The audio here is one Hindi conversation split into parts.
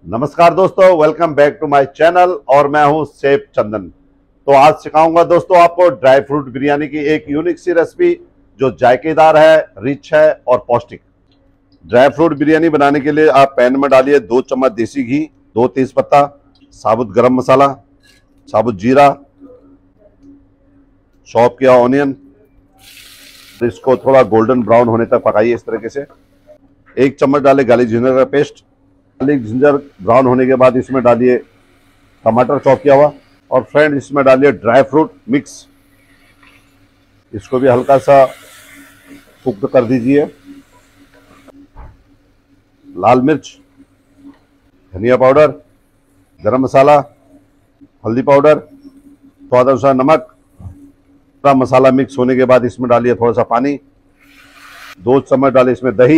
नमस्कार दोस्तों, welcome back to my channel और मैं हूं शेफ चंदन। तो आज सिखाऊंगा दोस्तों आपको ड्राई फ्रूट बिरयानी की एक यूनिक सी रेसिपी जो जायकेदार है, रिच है और पौष्टिक। ड्राई फ्रूट बिरयानी बनाने के लिए आप पैन में डालिए 2 चम्मच देसी घी, 2 तेजपत्ता, साबुत गरम मसाला, साबुत जीरा, चॉप किया ऑनियन। तो इसको थोड़ा गोल्डन ब्राउन होने तक पकाइए इस तरीके से। 1 चम्मच डाले गार्लिक जिंजर का पेस्ट। गार्लिक जिंजर ब्राउन होने के बाद इसमें डालिए टमाटर चॉप किया हुआ और फ्रेंड इसमें डालिए ड्राई फ्रूट मिक्स। इसको भी हल्का सा कुक कर दीजिए। लाल मिर्च, धनिया पाउडर, गरम मसाला, हल्दी पाउडर, स्वाद अनुसार नमक। पूरा मसाला मिक्स होने के बाद इसमें डालिए थोड़ा सा पानी। 2 चम्मच डालिए इसमें दही,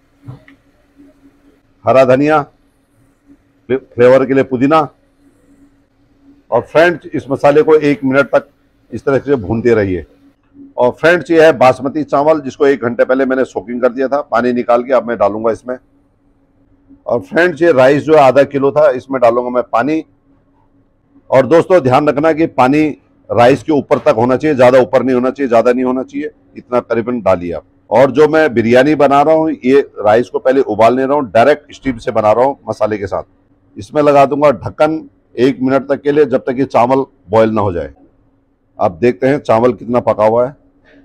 हरा धनिया, फ्लेवर के लिए पुदीना। और फ्रेंड्स इस मसाले को 1 मिनट तक इस तरह से भूनते रहिए। और फ्रेंड्स ये है बासमती चावल, जिसको 1 घंटे पहले मैंने सोकिंग कर दिया था। पानी निकाल के अब मैं डालूंगा इसमें। और फ्रेंड्स ये राइस जो है आधा किलो था, इसमें डालूंगा मैं पानी। और दोस्तों ध्यान रखना कि पानी राइस के ऊपर तक होना चाहिए, ज्यादा ऊपर नहीं होना चाहिए, ज्यादा नहीं होना चाहिए, इतना करीबन डालिए आप। और जो मैं बिरयानी बना रहा हूँ, ये राइस को पहले उबाल नहीं रहा हूँ, डायरेक्ट स्टीम से बना रहा हूँ मसाले के साथ। इसमें लगा दूंगा ढक्कन 1 मिनट तक के लिए, जब तक कि चावल बॉयल ना हो जाए। आप देखते हैं चावल कितना पका हुआ है।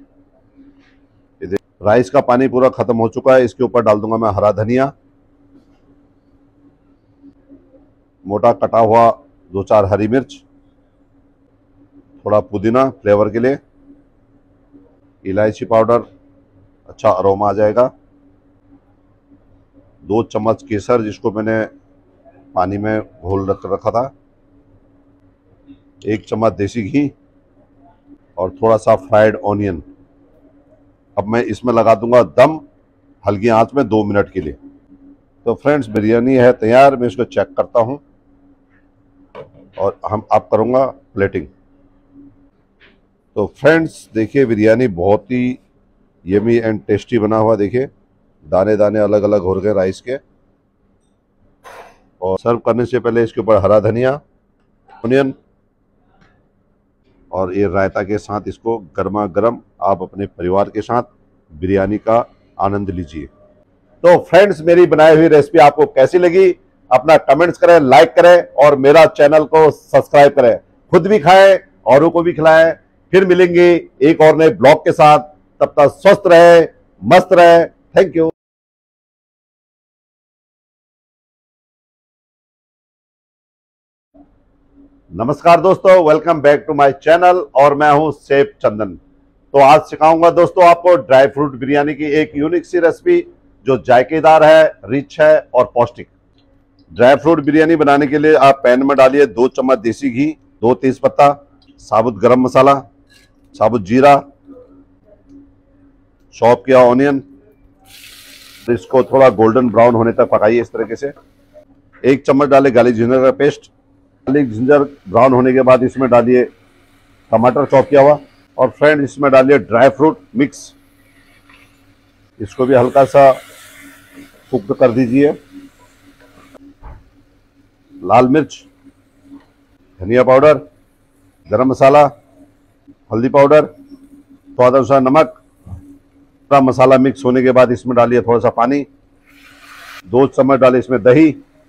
राइस का पानी पूरा खत्म हो चुका है। इसके ऊपर डाल दूंगा मैं हरा धनिया, मोटा कटा हुआ 2-4 हरी मिर्च, थोड़ा पुदीना फ्लेवर के लिए, इलायची पाउडर, अच्छा अरोमा आ जाएगा। 2 चम्मच केसर, जिसको मैंने पानी में घोल रखा था। 1 चम्मच देसी घी और थोड़ा सा फ्राइड ऑनियन। अब मैं इसमें लगा दूंगा दम हल्की आंच में 2 मिनट के लिए। तो फ्रेंड्स बिरयानी है तैयार। मैं इसको चेक करता हूं और आप करूंगा प्लेटिंग। तो फ्रेंड्स देखिए बिरयानी बहुत ही यमी एंड टेस्टी बना हुआ। देखिए दाने दाने अलग अलग हो गए राइस के। और सर्व करने से पहले इसके ऊपर हरा धनिया, ऑनियन और ये रायता के साथ इसको गर्मा गर्म आप अपने परिवार के साथ बिरयानी का आनंद लीजिए। तो फ्रेंड्स मेरी बनाई हुई रेसिपी आपको कैसी लगी, अपना कमेंट्स करें, लाइक करें और मेरा चैनल को सब्सक्राइब करें। खुद भी खाएं, औरों को भी खिलाएं। फिर मिलेंगे एक और नए ब्लॉग के साथ। तब तक स्वस्थ रहे, मस्त रहे। Thank you. नमस्कार दोस्तों, welcome back to my channel और मैं हूं शेफ चंदन। तो आज सिखाऊंगा दोस्तों आपको ड्राई फ्रूट बिरयानी की एक यूनिक सी रेसिपी जो जायकेदार है, रिच है और पौष्टिक। ड्राई फ्रूट बिरयानी बनाने के लिए आप पैन में डालिए 2 चम्मच देसी घी, 2 तेजपत्ता, साबुत गरम मसाला, साबुत जीरा, चॉप किया ऑनियन। इसको थोड़ा गोल्डन ब्राउन होने तक पकाइए इस तरीके से। 1 चम्मच डाले गार्लिक जिंजर का पेस्ट। गार्लिक जिंजर ब्राउन होने के बाद इसमें डालिए टमाटर चॉप किया हुआ और फ्रेंड इसमें डालिए ड्राई फ्रूट मिक्स। इसको भी हल्का सा कुक कर दीजिए। लाल मिर्च, धनिया पाउडर, गरम मसाला, हल्दी पाउडर, स्वाद अनुसार नमक। पूरा मसाला मिक्स होने के बाद इसमें डालिए थोड़ा सा पानी। 2 चम्मच डालिए इसमें दही,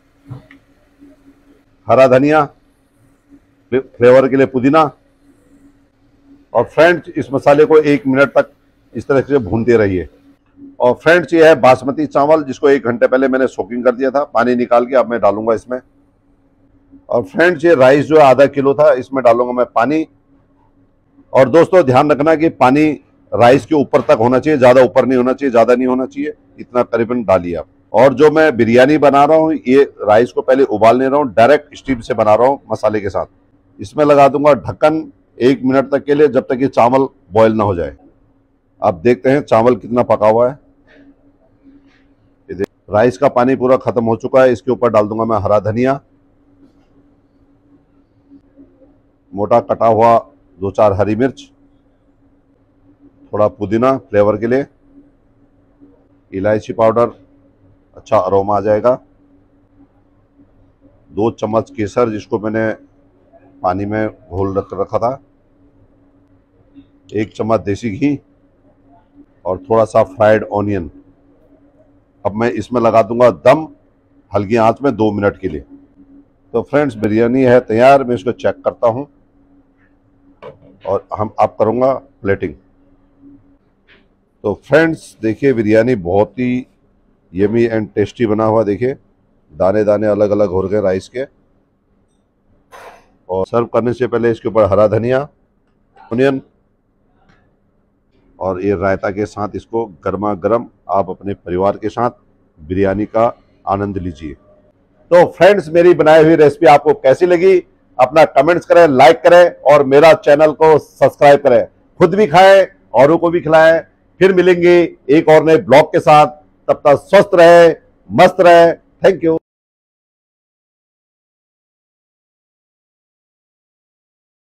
हरा धनिया, फ्लेवर के लिए पुदीना। और फ्रेंड्स इस मसाले को 1 मिनट तक इस तरह से भूनते रहिए। और फ्रेंड्स ये है बासमती चावल, जिसको 1 घंटे पहले मैंने सोकिंग कर दिया था। पानी निकाल के अब मैं डालूंगा इसमें। और फ्रेंड्स ये राइस जो है आधा किलो था, इसमें डालूंगा मैं पानी। और दोस्तों ध्यान रखना कि पानी राइस के ऊपर तक होना चाहिए, ज्यादा ऊपर नहीं होना चाहिए, ज्यादा नहीं होना चाहिए, इतना करीबन डालिए आप। और जो मैं बिरयानी बना रहा हूँ, ये राइस को पहले उबाल नहीं रहा हूँ, डायरेक्ट स्टीम से बना रहा हूँ मसाले के साथ। इसमें लगा दूंगा ढक्कन 1 मिनट तक के लिए, जब तक कि चावल बॉयल ना हो जाए। आप देखते हैं चावल कितना पका हुआ है। राइस का पानी पूरा खत्म हो चुका है। इसके ऊपर डाल दूंगा मैं हरा धनिया, मोटा कटा हुआ 2-4 हरी मिर्च, थोड़ा पुदीना फ्लेवर के लिए, इलायची पाउडर, अच्छा अरोमा आ जाएगा। 2 चम्मच केसर जिसको मैंने पानी में घोल रखा था, 1 चम्मच देसी घी और थोड़ा सा फ्राइड ऑनियन। अब मैं इसमें लगा दूंगा दम हल्की आंच में 2 मिनट के लिए। तो फ्रेंड्स बिरयानी है तैयार। मैं इसको चेक करता हूं और अब करूंगा प्लेटिंग। तो फ्रेंड्स देखिए बिरयानी बहुत ही यमी एंड टेस्टी बना हुआ। देखिए दाने दाने अलग अलग हो गए राइस के। और सर्व करने से पहले इसके ऊपर हरा धनिया, ऑनियन और ये रायता के साथ इसको गर्मा गर्म आप अपने परिवार के साथ बिरयानी का आनंद लीजिए। तो फ्रेंड्स मेरी बनाई हुई रेसिपी आपको कैसी लगी? अपना कमेंट्स करें, लाइक करें और मेरा चैनल को सब्सक्राइब करें। खुद भी खाएं, औरों को भी खिलाएं। फिर मिलेंगे एक और नए ब्लॉग के साथ। तब तक स्वस्थ रहे, मस्त रहे। Thank you.